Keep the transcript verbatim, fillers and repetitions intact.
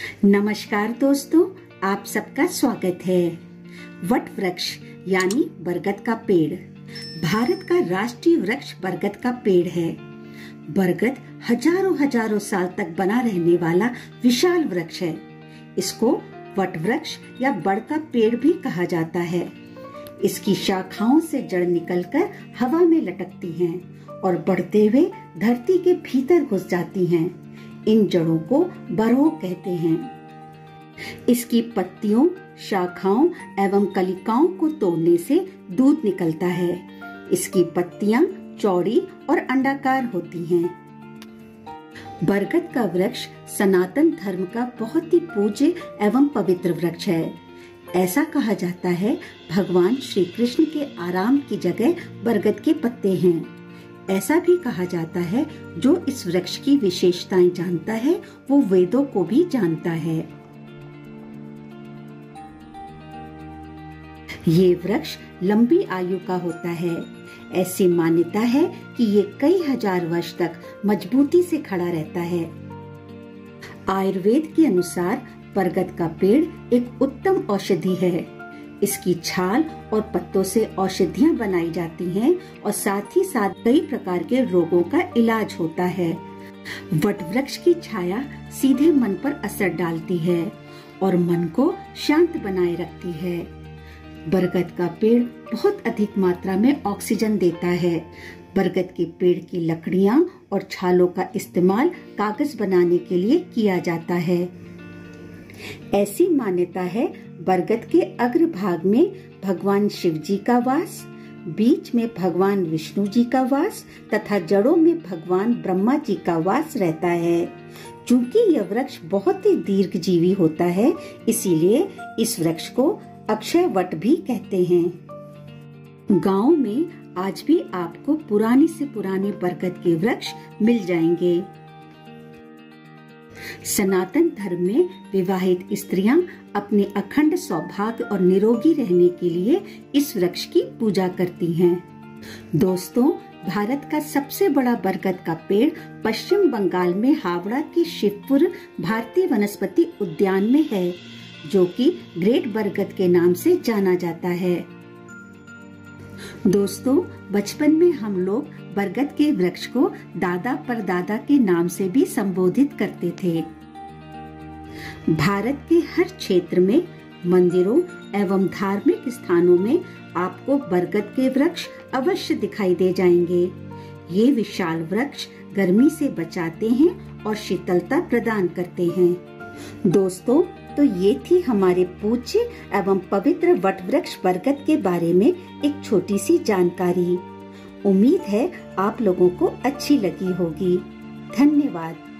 नमस्कार दोस्तों, आप सबका स्वागत है। वट वृक्ष यानी बरगद का पेड़ भारत का राष्ट्रीय वृक्ष बरगद का पेड़ है। बरगद हजारों हजारों साल तक बना रहने वाला विशाल वृक्ष है। इसको वट वृक्ष या बड़ का पेड़ भी कहा जाता है। इसकी शाखाओं से जड़ निकलकर हवा में लटकती हैं और बढ़ते हुए धरती के भीतर घुस जाती हैं। इन जड़ों को बरहो कहते हैं। इसकी पत्तियों, शाखाओं एवं कलिकाओं को तोड़ने से दूध निकलता है। इसकी पत्तियां चौड़ी और अंडाकार होती हैं। बरगद का वृक्ष सनातन धर्म का बहुत ही पूज्य एवं पवित्र वृक्ष है। ऐसा कहा जाता है, भगवान श्री कृष्ण के आराम की जगह बरगद के पत्ते हैं। ऐसा भी कहा जाता है, जो इस वृक्ष की विशेषताएं जानता है वो वेदों को भी जानता है। ये वृक्ष लंबी आयु का होता है। ऐसी मान्यता है कि ये कई हजार वर्ष तक मजबूती से खड़ा रहता है। आयुर्वेद के अनुसार बरगद का पेड़ एक उत्तम औषधि है। इसकी छाल और पत्तों से औषधियाँ बनाई जाती हैं और साथ ही साथ कई प्रकार के रोगों का इलाज होता है। वट वृक्ष की छाया सीधे मन पर असर डालती है और मन को शांत बनाए रखती है। बरगद का पेड़ बहुत अधिक मात्रा में ऑक्सीजन देता है। बरगद के पेड़ की लकड़ियाँ और छालों का इस्तेमाल कागज बनाने के लिए किया जाता है। ऐसी मान्यता है, बरगद के अग्र भाग में भगवान शिव जी का वास, बीच में भगवान विष्णु जी का वास तथा जड़ों में भगवान ब्रह्मा जी का वास रहता है। चूंकि यह वृक्ष बहुत ही दीर्घजीवी होता है, इसीलिए इस वृक्ष को अक्षय वट भी कहते हैं। गांव में आज भी आपको पुराने से पुराने बरगद के वृक्ष मिल जाएंगे। सनातन धर्म में विवाहित स्त्रियां अपने अखंड सौभाग्य और निरोगी रहने के लिए इस वृक्ष की पूजा करती हैं। दोस्तों, भारत का सबसे बड़ा बरगद का पेड़ पश्चिम बंगाल में हावड़ा के शिवपुर भारतीय वनस्पति उद्यान में है, जो कि ग्रेट बरगद के नाम से जाना जाता है। दोस्तों, बचपन में हम लोग बरगद के वृक्ष को दादा परदादा के नाम से भी संबोधित करते थे। भारत के हर क्षेत्र में मंदिरों एवं धार्मिक स्थानों में आपको बरगद के वृक्ष अवश्य दिखाई दे जाएंगे। ये विशाल वृक्ष गर्मी से बचाते हैं और शीतलता प्रदान करते हैं। दोस्तों, तो ये थी हमारे पूज्य एवं पवित्र वट वृक्ष बरगद के बारे में एक छोटी सी जानकारी। उम्मीद है आप लोगों को अच्छी लगी होगी। धन्यवाद।